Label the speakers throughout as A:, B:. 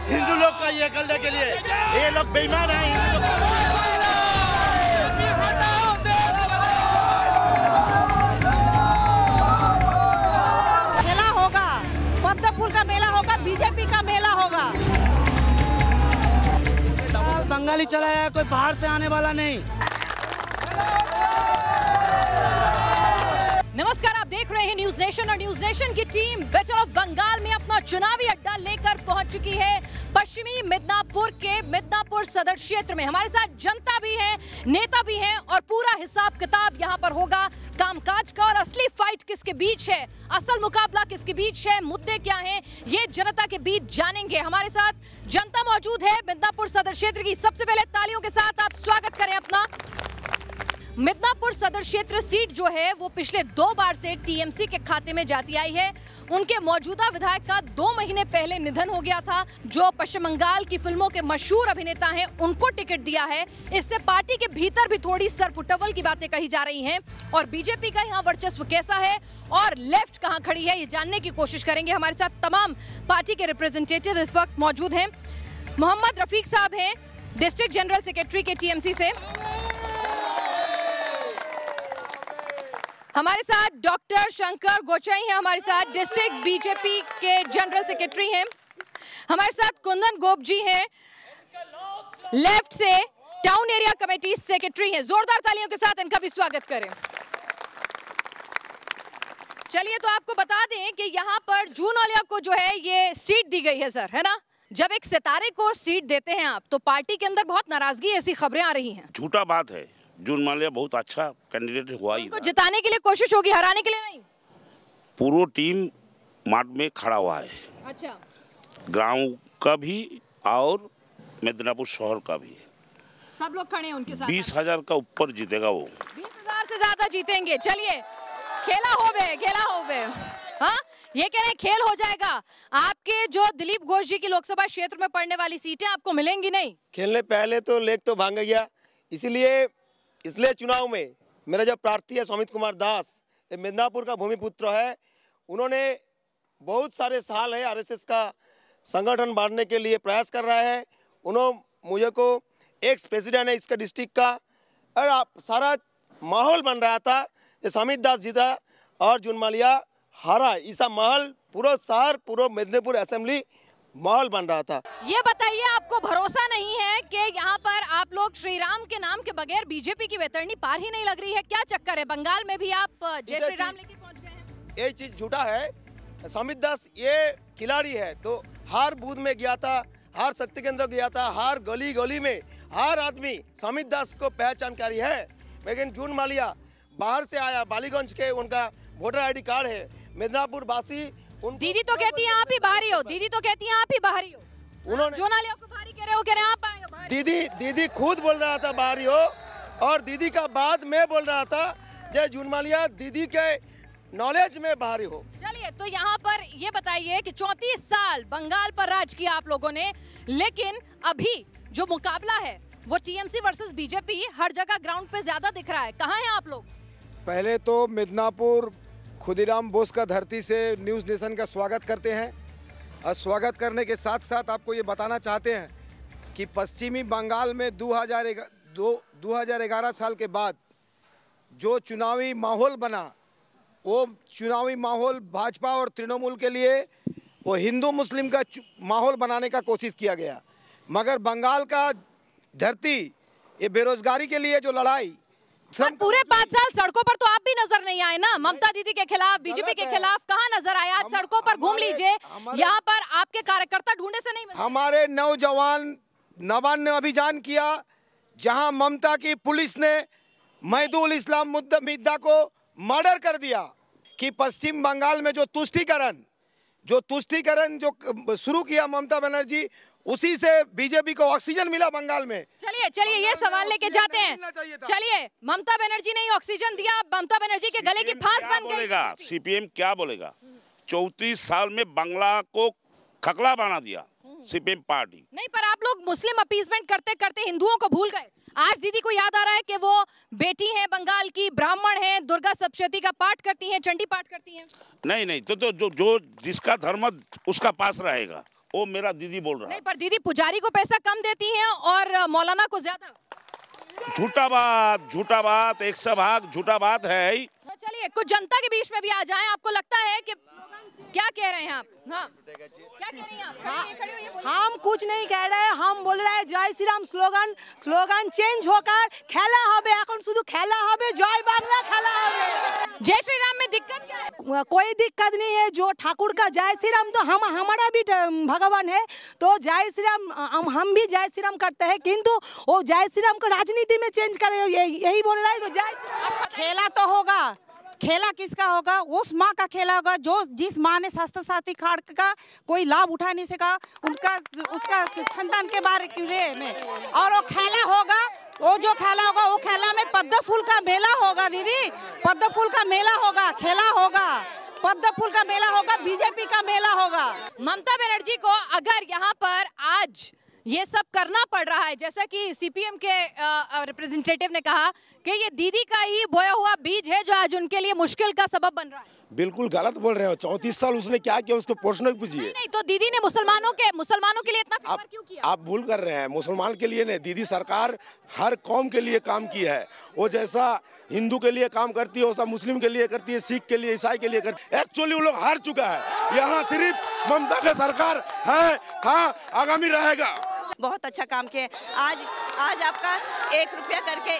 A: हिंदू लोग का ये करने के लिए। ये लोग बेईमान हैं। हिंदू लोग
B: मेला होगा, पद्म फूल का मेला होगा, बीजेपी का मेला होगा।
C: बंगाली चला है, कोई बाहर से आने वाला नहीं।
D: नमस्कार, आप देख रहे हैं न्यूज नेशन और न्यूज नेशन की टीम बैटल ऑफ बंगाल में अपना चुनावी अड्डा लेकर पहुंच चुकी है पश्चिमी मिदनापुर के मिदनापुर सदर क्षेत्र में। हमारे साथ जनता भी है, नेता भी हैं और पूरा हिसाब किताब यहाँ पर होगा कामकाज का। और असली फाइट किसके बीच है, असल मुकाबला किसके बीच है, मुद्दे क्या हैं, ये जनता के बीच जानेंगे। हमारे साथ जनता मौजूद है मिदनापुर सदर क्षेत्र की। सबसे पहले तालियों के साथ आप स्वागत करें अपना। मिदनापुर सदर क्षेत्र सीट जो है वो पिछले 2 बार से टीएमसी के खाते में जाती आई है। उनके मौजूदा विधायक का 2 महीने पहले निधन हो गया था। जो पश्चिम बंगाल की फिल्मों के मशहूर अभिनेता हैं उनको टिकट दिया है। इससे पार्टी के भीतर भी थोड़ी सरपुटवल की बातें कही जा रही हैं। और बीजेपी का यहाँ वर्चस्व कैसा है और लेफ्ट कहाँ खड़ी है, ये जानने की कोशिश करेंगे। हमारे साथ तमाम पार्टी के रिप्रेजेंटेटिव इस वक्त मौजूद हैं। मोहम्मद रफीक साहब हैं डिस्ट्रिक्ट जनरल सेक्रेटरी के टीएमसी से। हमारे साथ डॉक्टर शंकर गोचाई हैं, हमारे साथ डिस्ट्रिक्ट बीजेपी के जनरल सेक्रेटरी हैं। हमारे साथ कुंदन गोप जी हैं, लेफ्ट से टाउन एरिया कमेटी सेक्रेटरी हैं। जोरदार तालियों के साथ इनका भी स्वागत करें। चलिए, तो आपको बता दें कि यहाँ पर जून वालिया को जो है ये सीट दी गई है सर, है ना। जब एक सितारे को सीट देते हैं आप, तो पार्टी के अंदर बहुत नाराजगी, ऐसी खबरें आ रही हैं।
A: झूठा बात है। जून माल्या बहुत अच्छा कैंडिडेट हुआ।
D: उनको जिताने के लिए कोशिश होगी, हराने के लिए नहीं।
A: पूरा टीम मार्ट में खड़ा हुआ है।
D: अच्छा,
A: गांव का भी और मिदनापुर शहर का भी
D: सब लोग खड़े हैं उनके साथ।
A: 20,000 का ऊपर जीतेगा वो।
D: 20,000 से ज्यादा जीतेंगे। चलिए, खेला होवे। हाँ, ये कह रहे हैं खेल हो जाएगा। आपके जो दिलीप घोष जी की लोकसभा क्षेत्र में पड़ने वाली सीटें आपको मिलेंगी नहीं।
E: खेलने पहले तो लेग तो भांग गया, इसलिए चुनाव में मेरा जो प्रार्थी है समित कुमार दास, ये मिदनापुर का भूमिपुत्र है। उन्होंने बहुत सारे साल है आरएसएस का संगठन बांटने के लिए प्रयास कर रहा है। उन्होंने मुझे को एक्स प्रेसिडेंट है इसका डिस्ट्रिक्ट का, और आप सारा माहौल बन रहा था। ये समित दास जीता और जून माल्या हारा। ऐसा माहौल पूरा शहर, पूरा मिदनापुर असेंबली माहौल बन रहा था।
D: ये बताइए, आपको भरोसा नहीं है कि यहाँ पर आप लोग श्री राम के नाम के बगैर बीजेपी की वेतरनी पार ही नहीं लग रही है? क्या चक्कर है? बंगाल में भी आप जय श्री राम लेके पहुँच गए हैं।
E: ये चीज झूठा है। समित दास ये खिलाड़ी है, तो हर बूथ में गया था, हर शक्ति केंद्र गया था, हर गली गली में हर आदमी समित दास को पहचानकारी है। लेकिन जून माल्या बाहर से आया, बालीगंज के, उनका वोटर आईडी कार्ड है। मिदनापुर वासी
D: दीदी तो कहती है आप ही बाहरी हो, दीदी तो कहती है आप ही बाहरी हो।
E: उन्होंने
D: जो नालिया को बाहरी कह रहे हो, कह रहे हैं आप आए हो बाहरी।
E: दीदी खुद बोल रहा था बाहरी हो, और दीदी का बाद में बोल रहा था जय जून माल्या दीदी के नॉलेज में बाहरी हो।
D: चलिए, तो यहाँ पर ये बताइए कि 34 साल बंगाल पर राज किया आप लोगों ने, लेकिन अभी जो मुकाबला है वो टीएमसी वर्सेस बीजेपी हर जगह ग्राउंड पे ज्यादा दिख रहा है। कहाँ हैं आप लोग?
F: पहले तो मिदनापुर खुदीराम बोस का धरती से न्यूज़ नेशन का स्वागत करते हैं। और स्वागत करने के साथ साथ आपको ये बताना चाहते हैं कि पश्चिमी बंगाल में 2011 साल के बाद जो चुनावी माहौल बना, वो चुनावी माहौल भाजपा और तृणमूल के लिए वो हिंदू मुस्लिम का माहौल बनाने का कोशिश किया गया। मगर बंगाल का धरती ये बेरोजगारी के लिए जो लड़ाई,
D: पूरे 5 साल सड़कों पर तो आप भी नजर नहीं आए ना। ममता दीदी के खिलाफ, बीजेपी के खिलाफ कहाँ नजर आए? आज सड़कों पर घूम लीजिए, यहाँ पर आपके कार्यकर्ता ढूंढे से नहीं मिलते।
F: हमारे नौजवान नवान्न अभियान किया, जहां ममता की पुलिस ने महदुल इस्लाम मिद्दा को मर्डर कर दिया। कि पश्चिम बंगाल में जो तुष्टीकरण जो शुरू किया ममता बनर्जी, उसी से बीजेपी को ऑक्सीजन मिला बंगाल में।
D: चलिए ये सवाल लेके जाते हैं। चलिए, ममता बनर्जी ने ऑक्सीजन दिया, ममता बनर्जी के गले की फांस बन गई।
A: सीपीएम क्या बोलेगा? 34 साल में बांग्ला को खकला बना दिया सीपीएम पार्टी।
D: नहीं, पर आप लोग मुस्लिम अपीसमेंट करते करते हिंदुओं को भूल गए। आज दीदी को याद आ रहा है कि वो बेटी है बंगाल की, ब्राह्मण है, दुर्गा सप्तशती का पाठ करती हैं, चंडी पाठ करती हैं।
A: नहीं, तो जो जिसका धर्म उसका पास रहेगा, वो मेरा दीदी बोल रहा
D: नहीं, पर दीदी पुजारी को पैसा कम देती हैं और मौलाना को ज्यादा।
A: झूठा बात 100 भाग झूठा बात है ही।
D: तो चलिए कुछ जनता के बीच में भी आ जाएं। आपको लगता है कि क्या कह रहे हैं आप? हाँ, क्या कह रही हैं आप? खड़ी होइए, बोलिए।
B: हम कुछ नहीं कह रहे, हम बोल रहे हैं जय श्री राम स्लोगन चेंज होकर खेला হবে এখন শুধু খেলা হবে জয় বাংলা খেলা হবে।
D: जय श्री राम में दिक्कत क्या है?
B: कोई दिक्कत नहीं है, जो ठाकुर का जय श्री राम तो हमारा भी भगवान है, तो जय श्री राम हम भी जय श्री राम करते हैं, किंतु वो जय श्री राम को राजनीति में चेंज करे, यही बोल रहा है। तो जय श्री राम खेला तो होगा, खेला किसका होगा? उस माँ का खेला होगा जो जिस माँ ने स्वास्थ्य साथी कार्ड का कोई लाभ उठा नहीं सका, उसका संतान के बारे में, और वो खेला होगा, वो जो खेला होगा वो खेला में पद्म फूल का मेला होगा दीदी, पद्म फूल का मेला होगा, खेला होगा, पद्म फूल का मेला होगा, बीजेपी का मेला होगा।
D: ममता बनर्जी को अगर यहाँ पर आज ये सब करना पड़ रहा है, जैसा कि सीपीएम के रिप्रेजेंटेटिव ने कहा कि ये दीदी का ही बोया हुआ बीज है जो आज उनके लिए मुश्किल का सबब बन रहा है।
E: बिल्कुल गलत बोल रहे हो। 34 साल उसने क्या किया उसको प्रश्न पूछिए।
D: नहीं, तो दीदी ने मुसलमानों के लिए इतना फेवर क्यों किया?
E: आप भूल कर रहे हैं, मुसलमान के लिए नहीं, दीदी सरकार हर कौम के लिए काम की है। वो जैसा हिंदू के लिए काम करती है वैसा मुस्लिम के लिए करती है, सिख के लिए, ईसाई के लिए करती है। एक्चुअली वो लोग हार चुका है, यहाँ सिर्फ ममता का सरकार है, था, आगामी रहेगा।
G: बहुत अच्छा काम किया। आज आपका 1 रुपया करके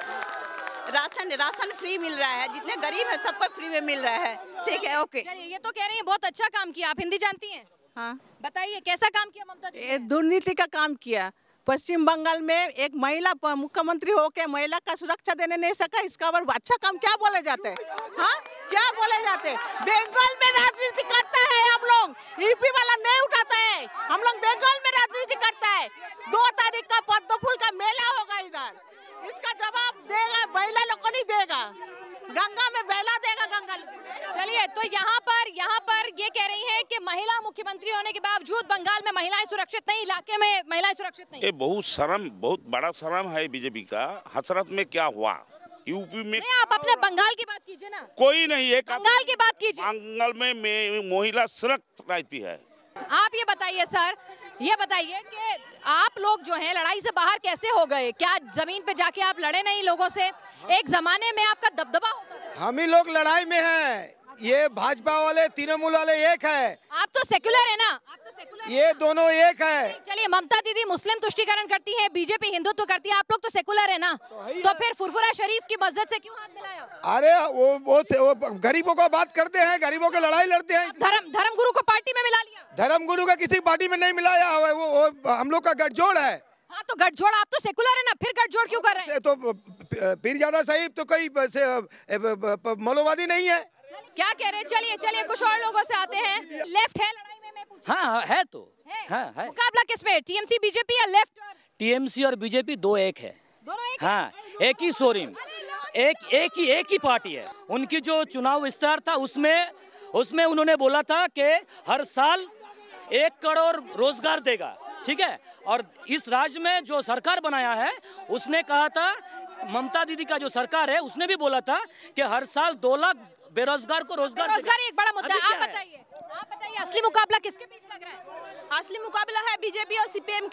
G: राशन फ्री मिल रहा है, जितने गरीब है सबको फ्री में मिल रहा है। ठीक है, ओके।
D: चलिए, ये तो कह रही है बहुत अच्छा काम किया। आप हिंदी जानती हैं?
B: हाँ,
D: बताइए कैसा काम किया ममता जी ने?
B: दुर्नीति का काम किया। पश्चिम बंगाल में एक महिला मुख्यमंत्री होके महिला का सुरक्षा देने नहीं सका, इसका और अच्छा काम क्या बोले जाते हैं? हाँ, क्या बोले जाते हैं? बंगाल में राजनीति करता है हम लोग, यूपी वाला नहीं उठाता है, हम लोग बंगाल में राजनीति करता है। 2 तारीख का पद्म फूल का मेला होगा इधर, इसका जवाब देगा महिला लोग को नहीं देगा, गंगा में बहला देगा गंगा।
D: चलिए, तो यहाँ पर ये कह रही है कि महिला मुख्यमंत्री होने के बावजूद बंगाल में महिलाएं सुरक्षित नहीं, इलाके में महिलाएं सुरक्षित नहीं।
A: ये बहुत बड़ा शर्म है बीजेपी का। हसरत में क्या हुआ यूपी में?
D: नहीं, आप अपने बंगाल की बात कीजिए ना।
A: कोई नहीं है,
D: बंगाल की बात कीजिए।
A: बंगाल में महिला सुरक्षित रहती है।
D: आप ये बताइए सर, ये बताइए कि आप लोग जो हैं लड़ाई से बाहर कैसे हो गए? क्या जमीन पे जाके आप लड़े नहीं लोगों से? एक जमाने में आपका दबदबा होता था।
F: हम ही लोग लड़ाई में हैं, ये भाजपा वाले तृणमूल वाले एक है।
D: आप तो सेक्युलर है ना? आप तो सेक्युलर,
F: ये दोनों एक है।
D: चलिए, ममता दीदी मुस्लिम तुष्टीकरण करती है, बीजेपी हिंदुत्व करती है, आप लोग तो सेक्युलर है ना, तो फिर फुरफुरा शरीफ की मस्जिद से क्यों हाथ मिलाया?
F: अरे वो गरीबों को बात करते हैं, गरीबों की लड़ाई लड़ते हैं।
D: धर्म गुरु को पार्टी में मिला लिया?
F: धर्म गुरु का किसी पार्टी में नहीं मिलाया, वो हम लोग का गठजोड़ है।
D: हाँ, तो गठजोड़, आप तो सेकुलर है ना, फिर गठजोड़ क्यों कर रहे हैं?
F: तो पीरजादा साहिब तो कोई मौलवादी नहीं है।
D: क्या कह रहे हैं? चलिए कुछ और लोगों से आते हैं। लेफ्ट है लड़ाई में? मैं पूछूं।
C: हाँ है तो है।
D: मुकाबला किसमें? टीएमसी बीजेपी या लेफ्ट?
C: टीएमसी और बीजेपी दो एक है।
D: दोनों एक?
C: हाँ, एक ही सोरिम, एक ही पार्टी है। उनकी जो चुनाव विस्तार था उसमें उन्होंने बोला था कि हर साल 1 करोड़ रोजगार देगा, ठीक है। और इस राज्य में जो सरकार बनाया है उसने कहा था, ममता दीदी का जो सरकार है उसने भी बोला था कि हर साल 2 लाख बेरोजगार को रोजगार
D: एक बड़ा मुद्दा है। आप बताइए असली मुकाबला किसके बीच लग रहा है?
G: असली मुकाबला है बीजेपी और सीपीएम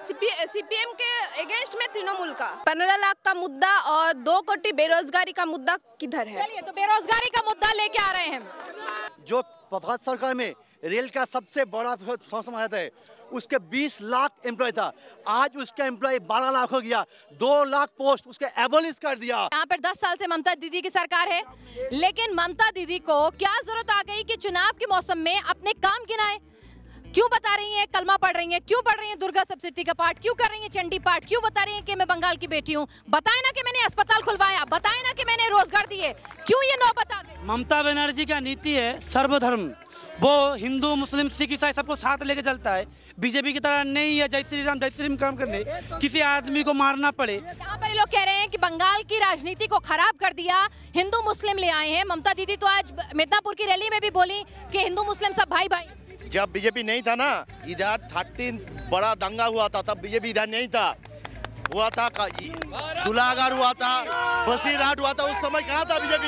G: के अगेंस्ट में तृणमूल का। 15 लाख का मुद्दा और 2 कोटी बेरोजगारी का मुद्दा किधर है?
D: चलिए, तो बेरोजगारी का मुद्दा लेके आ रहे हैं।
H: जो भारत सरकार में रेल का सबसे बड़ा समस्या है, उसके 20 लाख एम्प्लॉय था, आज उसका एम्प्लॉय 12 लाख हो गया। 2 लाख पोस्ट उसके एबोलिश कर दिया।
D: यहाँ पर 10 साल से ममता दीदी की सरकार है, लेकिन ममता दीदी को क्या जरूरत आ गई कि चुनाव के मौसम में अपने काम गिनाए? क्यों बता रही हैं कलमा पढ़ रही हैं? क्यों पढ़ रही हैं दुर्गा सप्तशती का पाठ? क्यों कर रही हैं चंडी पाठ? क्यों बता रही हैं कि मैं बंगाल की बेटी हूँ? बताए ना कि मैंने अस्पताल खुलवाया, बताए ना कि मैंने रोजगार दिए। क्यों ये नौबत आ गई?
C: ममता बनर्जी का नीति है सर्वधर्म, वो हिंदू मुस्लिम सिख ईसाई सबको साथ लेके चलता है। बीजेपी की तरह नहीं है जय श्री राम काम करने किसी आदमी को मारना पड़े।
D: यहाँ पर लोग कह रहे हैं कि बंगाल की राजनीति को खराब कर दिया, हिंदू मुस्लिम ले आए हैं। ममता दीदी तो आज मिदनापुर की रैली में भी बोली कि हिंदू मुस्लिम सब भाई भाई।
I: जब बीजेपी नहीं था ना, इधर 13 बड़ा दंगा हुआ था, तब बीजेपी इधर नहीं था, हुआ था दुलागर हुआ था, बसीरहाट हुआ था, उस समय कहाँ था बीजेपी?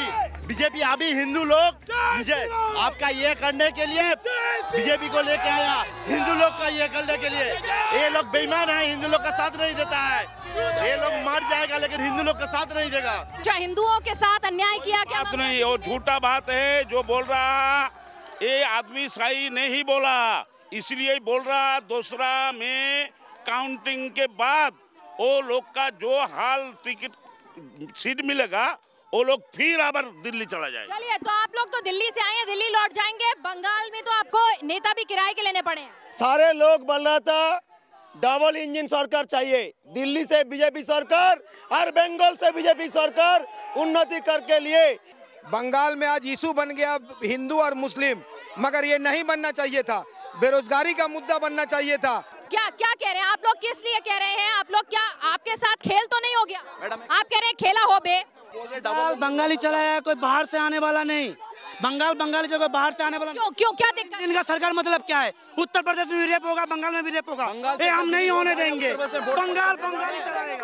I: बीजेपी अभी हिंदू लोग आपका ये करने के लिए बीजेपी को लेके आया, हिंदू लोग का ये करने के लिए। ये लोग बेईमान है, हिंदू लोग का साथ नहीं देता है, ये लोग मर जाएगा लेकिन हिंदू लोग का साथ नहीं देगा।
D: क्या हिंदुओं के साथ अन्याय किया क्या?
A: बात नहीं, वो झूठा बात है जो बोल रहा, ये आदमी सही नहीं बोला, इसलिए बोल रहा। दूसरा में काउंटिंग के बाद वो लोग का जो हाल टिकट सीट मिलेगा वो लोग फिर आबर दिल्ली चला जाएगा।
D: चलिए, तो आप लोग तो दिल्ली से आए हैं, दिल्ली लौट जाएंगे। बंगाल में तो आपको नेता भी किराए के लेने पड़े हैं।
E: सारे लोग बोल रहा था डबल इंजन सरकार चाहिए, दिल्ली से बीजेपी सरकार और बंगाल से बीजेपी सरकार उन्नति करके लिए।
F: बंगाल में आज इशू बन गया हिंदू और मुस्लिम, मगर ये नहीं बनना चाहिए था, बेरोजगारी का मुद्दा बनना चाहिए था।
D: क्या क्या कह रहे हैं आप लोग, किस लिए कह रहे हैं आप लोग? क्या आपके साथ खेल तो नहीं हो गया? आप कह रहे हैं खेला हो बे?
J: बंगाली चला है, कोई बाहर से आने वाला नहीं। बंगाली जगह बाहर से आने वाला
D: क्यों क्या दिक्कत?
J: इनका सरकार मतलब क्या है? उत्तर प्रदेश में भी रेप होगा, बंगाल में भी रेप होगा, ये हम नहीं होने देंगे। बंगाली चलाएगा।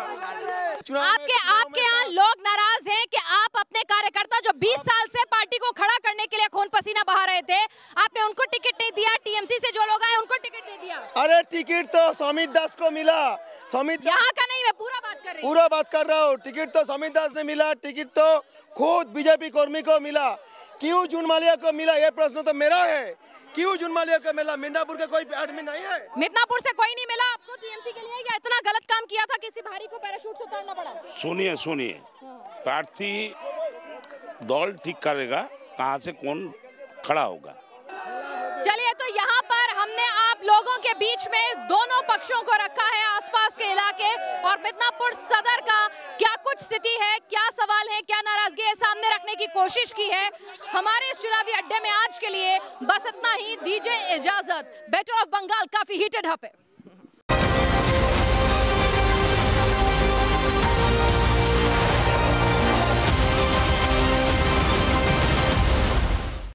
D: आपके यहाँ लोग नाराज हैं कि आप अपने कार्यकर्ता जो 20 साल से पार्टी को खड़ा करने के लिए खून पसीना बहा रहे थे, आपने उनको टिकट नहीं दिया। टीएमसी से जो लोग आए उनको टिकट नहीं दिया।
E: अरे टिकट तो समित दास को मिला, समित
D: यहाँ का नहीं, मैं पूरा बात कर रही हूँ।
E: पूरा बात कर रहा हूँ। टिकट तो समित दास ने मिला, टिकट तो खुद बीजेपी कर्मी को मिला। क्यों जून मालिया को मिला, ये प्रश्न तो मेरा है। क्यों जून मालिया को मिला? मिदनापुर का कोई आदमी नहीं है,
D: मिदनापुर से कोई नहीं मिला आपको टीएमसी के लिए, या इतना गलत काम किया था किसी भारी को पैराशूट से उतारना पड़ा?
A: सुनिए, प्रार्थी दौड़ ठीक करेगा, कहाँ से कौन खड़ा होगा।
D: चलिए, तो यहाँ पर हमने आप लोगों के बीच में दोनों पक्षों को रखा है, आसपास के इलाके और मिदनापुर सदर का क्या कुछ स्थिति है, क्या सवाल है, क्या नाराजगी है, सामने रखने की कोशिश की है। हमारे इस चुनावी अड्डे में आज के लिए बस इतना ही। दीजिए इजाजत। बेटर ऑफ बंगाल काफी हीटेड है।